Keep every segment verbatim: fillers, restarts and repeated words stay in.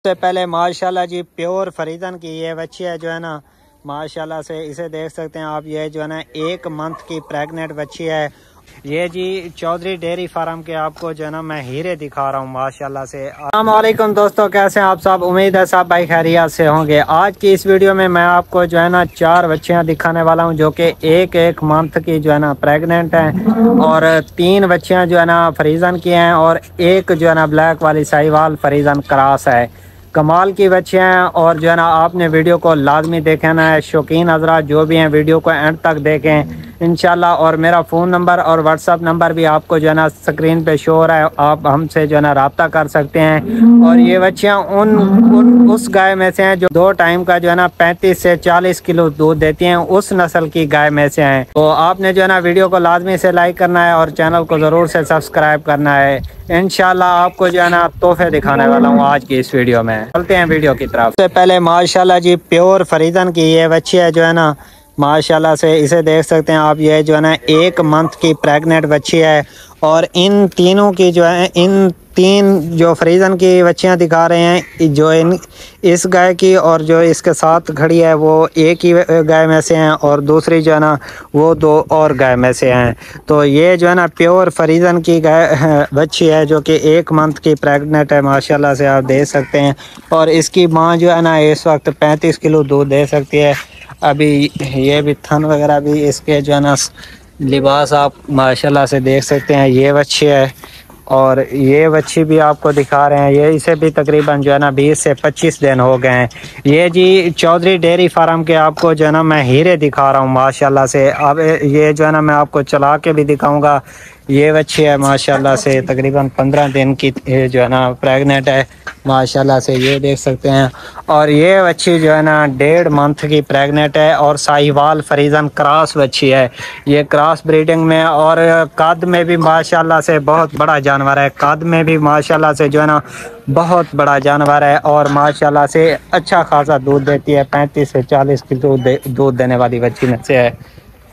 सबसे पहले माशाल्लाह जी प्योर फरीदन की ये बच्ची है जो है ना, माशाल्लाह से इसे देख सकते हैं आप। ये जो है ना एक मंथ की प्रेग्नेंट बच्ची है। ये जी चौधरी डेयरी फार्म के आपको जो है ना मैं हीरे दिखा रहा हूँ माशाल्लाह से। अस्सलाम वालेकुम दोस्तों, कैसे हैं आप सब? उम्मीद है सब भाई खैरियत से होंगे। आज की इस वीडियो में मैं आपको जो है ना चार बच्चियाँ दिखाने वाला हूँ जो कि एक एक मंथ की जो है ना प्रेग्नेंट हैं, और तीन बच्चियाँ जो है ना फ्रीजन की हैं, और एक जो है ना ब्लैक वाली साहिवाल फ्रीजन क्रॉस है। कमाल की बच्चियाँ हैं, और जो है ना आपने वीडियो को लाजमी देखना है। शौकीन हज़रात जो भी हैं वीडियो को एंड तक देखें इंशाल्लाह। और मेरा फ़ोन नंबर और व्हाट्सअप नंबर भी आपको जो है ना स्क्रीन पे शो हो रहा है, आप हमसे जो है ना रब्ता कर सकते हैं। और ये बच्चियाँ उन, उन उस गाय में से हैं जो दो टाइम का जो है ना पैंतीस से चालीस किलो दूध देती हैं, उस नस्ल की गाय में से हैं। तो आपने जो है ना वीडियो को लाजमी से लाइक करना है और चैनल को ज़रूर से सब्सक्राइब करना है। इंशाल्लाह आपको जो है ना तोहफे दिखाने वाला हूँ आज की इस वीडियो में। चलते हैं वीडियो की तरफ। सबसे पहले माशाल्लाह जी प्योर फरीदन की ये बच्ची है जो है ना, माशाल्लाह से इसे देख सकते हैं आप। ये जो है ना एक मंथ की प्रेग्नेंट बच्ची है, और इन तीनों की जो है इन तीन जो फ्रीजन की बच्चियां दिखा रहे हैं, जो इन इस गाय की और जो इसके साथ खड़ी है वो एक ही गाय में से हैं, और दूसरी जो है ना वो दो और गाय में से हैं। तो ये जो है ना प्योर फ्रीजन की गाय बच्ची है जो कि एक मंथ की प्रेग्नेंट है माशाल्लाह से, आप देख सकते हैं। और इसकी माँ जो है ना इस वक्त पैंतीस किलो दूध दे सकती है। अभी ये भी थन वगैरह भी इसके जो है ना लिबास आप माशाल्लाह से देख सकते हैं। ये बच्ची है, और ये बच्ची भी आपको दिखा रहे हैं। ये इसे भी तकरीबन जो है ना बीस से पच्चीस दिन हो गए हैं। ये जी चौधरी डेयरी फार्म के आपको जो है ना मैं हीरे दिखा रहा हूँ माशाल्लाह से। अब ये जो है ना मैं आपको चला के भी दिखाऊंगा। ये बच्ची है माशाल्लाह से तकरीबन पंद्रह दिन की जो है ना प्रेग्नेंट है माशाल्लाह से, ये देख सकते हैं। और ये बच्ची जो है ना डेढ़ मंथ की प्रेग्नेंट है, और साहिवाल फ्रीजन क्रॉस बच्ची है। ये क्रॉस ब्रीडिंग में और कद में भी माशाल्लाह से बहुत बड़ा जानवर है। कद में भी माशाल्लाह से जो है ना बहुत बड़ा जानवर है, और माशाल्लाह से अच्छा खासा दूध देती है। पैंतीस से चालीस किलो दूध देने वाली बच्ची में से है।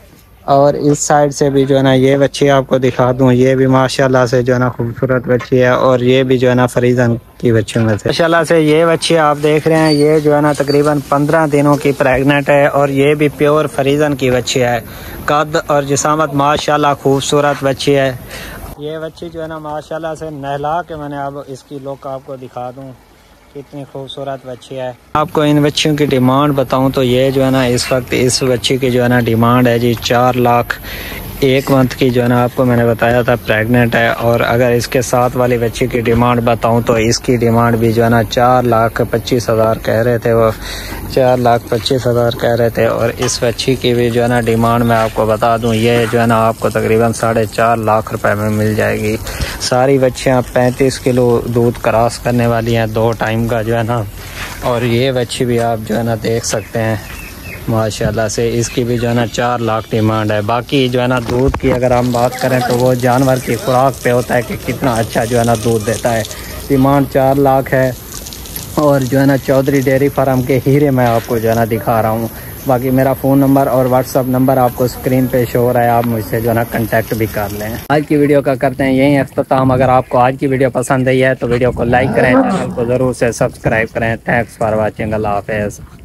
और इस साइड से भी जो है ना ये बच्ची आपको दिखा दूं, ये भी माशाल्लाह से जो है ना खूबसूरत बच्ची है, और ये भी जो है ना फ्रीजन की बच्चियों में से माशाल्लाह से ये बच्ची आप देख रहे हैं। ये जो है ना तकरीबन पंद्रह दिनों की प्रेग्नेंट है, और ये भी प्योर फ्रीजन की बच्ची है। कद और जिसामत माशाल्लाह खूबसूरत बच्ची है। ये बच्ची जो है ना माशाल्लाह से नहला के मैंने अब इसकी लुक आपको दिखा दूँ, कितनी खूबसूरत बच्ची है। आपको इन बच्चियों की डिमांड बताऊं तो ये जो है ना इस वक्त इस बच्ची की जो है ना डिमांड है जी चार लाख। एक मंथ की जो है ना आपको मैंने बताया था प्रेग्नेंट है। और अगर इसके साथ वाली बच्ची की डिमांड बताऊं तो इसकी डिमांड भी जो है ना चार लाख पच्चीस हज़ार कह रहे थे, वो चार लाख पच्चीस हज़ार कह रहे थे। और इस बच्ची की भी जो है ना डिमांड मैं आपको बता दूं, ये जो है ना आपको तकरीबन साढ़े चार लाख रुपए में मिल जाएगी। सारी बच्चियां पैंतीस किलो दूध क्रॉस करने वाली हैं, दो टाइम का जो है ना। और ये बच्ची भी आप जो है ना देख सकते हैं माशाल्लाह से, इसकी भी जो है ना चार लाख डिमांड है। बाकी जो है ना दूध की अगर हम बात करें तो वो जानवर की खुराक पे होता है कि कितना अच्छा जो है ना दूध देता है। डिमांड चार लाख है, और जो है ना चौधरी डेयरी फार्म के हीरे मैं आपको जो है ना दिखा रहा हूँ। बाकी मेरा फ़ोन नंबर और व्हाट्सअप नंबर आपको स्क्रीन पे शो हो रहा है, आप मुझसे जो है ना कांटेक्ट भी कर लें। आज की वीडियो का करते हैं यही अख्ताम। अगर आपको आज की वीडियो पसंद आई है तो वीडियो को लाइक करें, चैनल को ज़रूर से सब्सक्राइब करें। Thanks for watching. अल्लाह हाफ़िज़।